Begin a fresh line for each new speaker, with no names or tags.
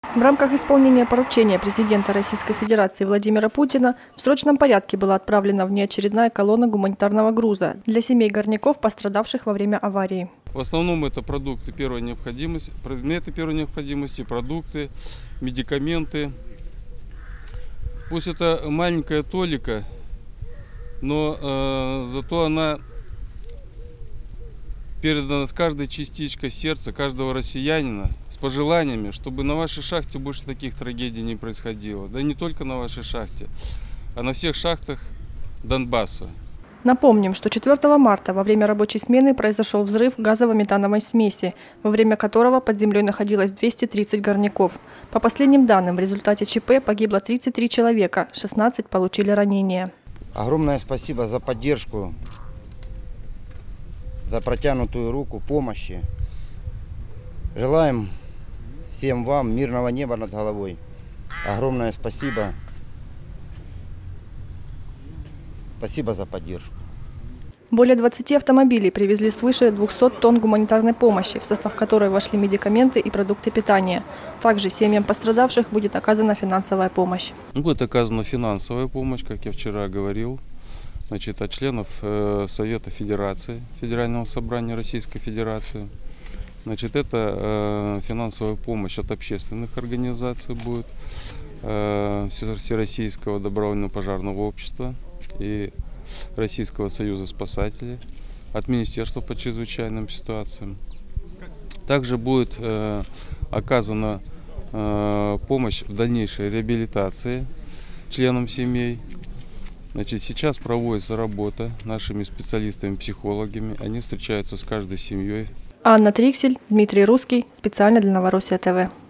В рамках исполнения поручения президента Российской Федерации Владимира Путина в срочном порядке была отправлена внеочередная колонна гуманитарного груза для семей горняков, пострадавших во время аварии.
В основном это продукты первой необходимости, предметы первой необходимости, продукты, медикаменты. Пусть это маленькая толика, но зато она передана с каждой частичкой сердца каждого россиянина, с пожеланиями, чтобы на вашей шахте больше таких трагедий не происходило. Да и не только на вашей шахте, а на всех шахтах Донбасса.
Напомним, что 4 марта во время рабочей смены произошел взрыв газово-метановой смеси, во время которого под землей находилось 230 горняков. По последним данным, в результате ЧП погибло 33 человека, 16 получили ранения.
Огромное спасибо за поддержку, за протянутую руку помощи. Желаем всем вам мирного неба над головой. Огромное спасибо. Спасибо за поддержку.
Более 20 автомобилей привезли свыше 200 тонн гуманитарной помощи, в состав которой вошли медикаменты и продукты питания. Также семьям пострадавших будет оказана финансовая помощь.
Будет оказана финансовая помощь, как я вчера говорил, от членов Совета Федерации, Федерального собрания Российской Федерации. Это финансовая помощь от общественных организаций будет, Всероссийского добровольного пожарного общества и Российского союза спасателей, от Министерства по чрезвычайным ситуациям. Также будет оказана помощь в дальнейшей реабилитации членам семей. Сейчас проводится работа нашими специалистами-психологами. Они встречаются с каждой семьей.
Анна Триксель, Дмитрий Русский. Специально для Новороссия ТВ.